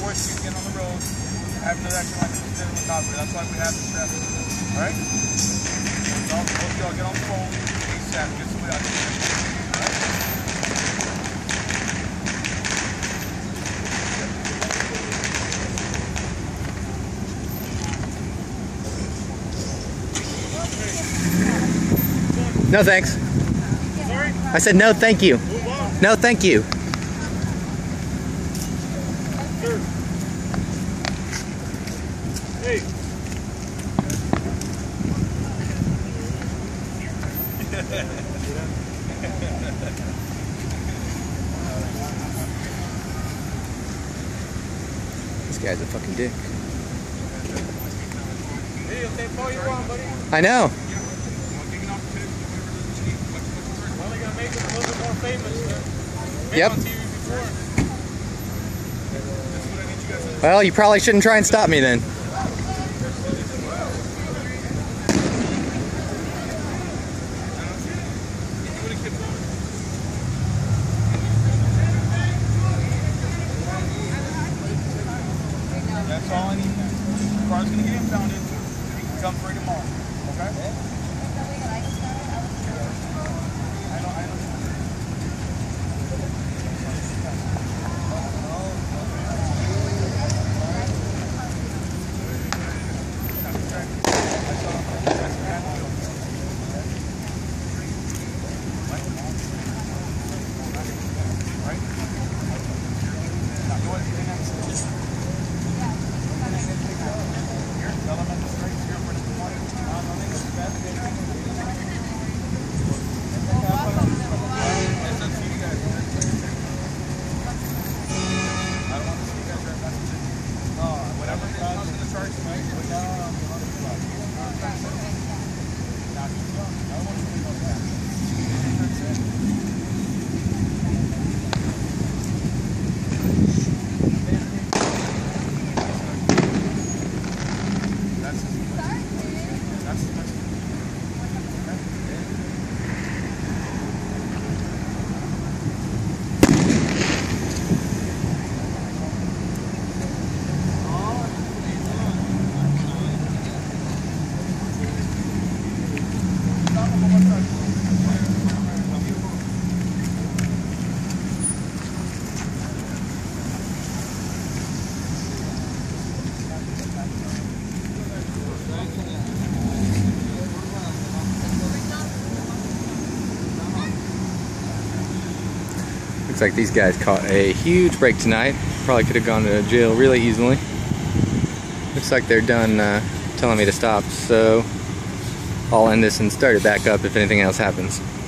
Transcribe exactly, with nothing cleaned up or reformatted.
force you to get on the road, have another action like this did with Copper. That's why we have this traffic. Alright? So, both of y'all get on the phone, ASAP, get somebody out there. Alright? No thanks. Sorry? I said no thank you. No thank you. Sir. Hey. This guy's a fucking dick. Hey, you'll take all you want, buddy. I know. Make it a little bit more famous. Yep. On T V before. That's what I need you guys to do. Well, you probably shouldn't try and stop me then. That's all I need. The car's gonna get impounded. You can come for it tomorrow. Okay? Looks like these guys caught a huge break tonight. Probably could have gone to jail really easily. Looks like they're done uh, telling me to stop, so I'll end this and start it back up if anything else happens.